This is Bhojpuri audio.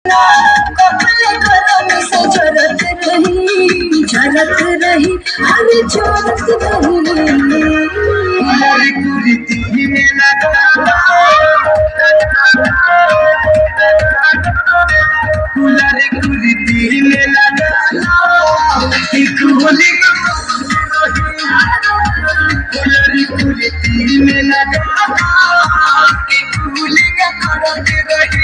झरत रही हर जोरत रही कुरीति में लगा कुलर कुरीति में लगा कुलर कुरीति में लगा कुलिंग करत रही